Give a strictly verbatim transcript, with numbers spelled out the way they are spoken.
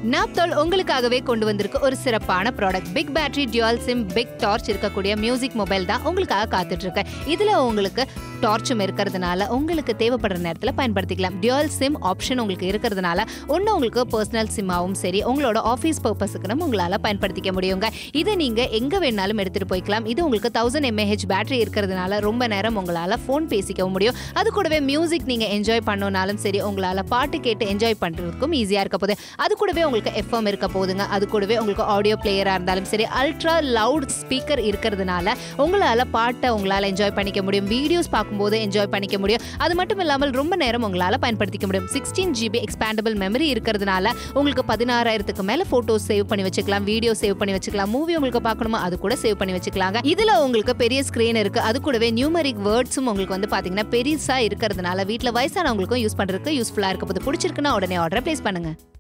நாப்தோல் உங்களுக்காகவே கொண்டு வந்திருக்க ஒரு சிறப்பான product. Big battery, dual SIM, big torch இருக்கக்கூடிய மியூசிக் மொபைல் தான் உங்களுக்காக காத்துட்டு இருக்கு. இதுல உங்களுக்கு டார்ச்சும் இருக்கிறதுனால உங்களுக்கு தேவைப்படுற நேரத்தில் பயன்படுத்திக்கலாம். டியூயல் சிம் ஆப்ஷன் உங்களுக்கு இருக்கிறதுனால ஒன்று உங்களுக்கு பர்சனல் சிம்மாவும் சரி, உங்களோட ஆஃபீஸ் பர்பஸுக்கு உங்களால் பயன்படுத்திக்க முடியுங்க. இதை நீங்கள் எங்கே வேணாலும் எடுத்துகிட்டு போய்க்கலாம். இது உங்களுக்கு தௌசண்ட் எம்ஏஹெச் பேட்டரி இருக்கிறதுனால ரொம்ப நேரம் உங்களால் ஃபோன் பேசிக்கவும் முடியும். அது கூடவே மியூசிக் நீங்கள் என்ஜாய் பண்ணனாலும் சரி, உங்களால் பாட்டு கேட்டு என்ஜாய் பண்ணுறதுக்கும் ஈஸியாக இருக்க போகுது. அது கூடவே உங்களுக்கு எஃப்எம் இருக்க போகுதுங்க. அது கூடவே உங்களுக்கு ஆடியோ பிளேயராக இருந்தாலும் சரி, அல்ட்ரா லவுட் ஸ்பீக்கர் இருக்கிறதுனால உங்களால் பாட்டை உங்களால் என்ஜாய் பண்ணிக்க முடியும். வீடியோஸ் பார்க்கும்போது என்ஜாய் பண்ணிக்க முடியும். அது மட்டும் இல்லாமல் ரொம்ப நேரம் உங்களால் பயன்படுத்திக்க முடியும். சிக்ஸ்டீன் ஜிபி எக்ஸ்பேண்டபிள் மெமரி இருக்கிறதுனால உங்களுக்கு பதினாறாயிரத்துக்கு மேல போட்டோஸ் சேவ் பண்ணி வச்சுக்கலாம், வீடியோ சேவ் பண்ணி வச்சுக்கலாம், மூவி உங்களுக்கு பார்க்கணுமா அது கூட சேவ் பண்ணி வச்சுக்கலாங்க. இதுல உங்களுக்கு பெரிய ஸ்கிரீன் இருக்கு. அது கூடவே நியூமரிக் வேர்ட்ஸும் உங்களுக்கு வந்து பாத்தீங்கன்னா பெருசா இருக்கிறதுனால வீட்டுல வயசானவங்களுக்கும் யூஸ் பண்றதுக்கு யூஸ்ஃபுல்லா இருக்க போது. பிடிச்சிருக்குன்னா உடனே ஆர்டர் பிளேஸ் பண்ணுங்க.